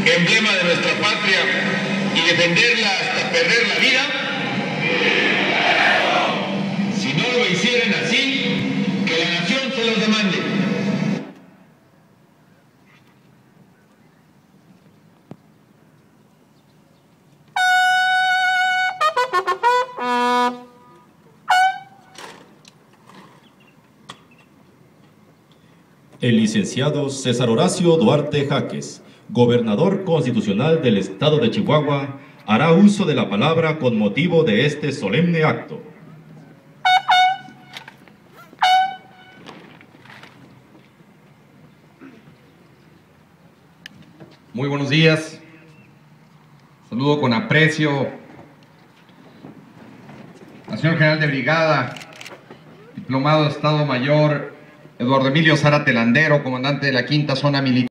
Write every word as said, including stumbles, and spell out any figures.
emblema de nuestra patria, y defenderla hasta perder la vida? Si no lo hicieran así, que la nación se los demande. El licenciado César Horacio Duarte Jaques, gobernador constitucional del Estado de Chihuahua, hará uso de la palabra con motivo de este solemne acto. Muy buenos días. Saludo con aprecio al señor general de brigada, diplomado de Estado Mayor Eduardo Emilio Zárate Landero, comandante de la quinta zona militar.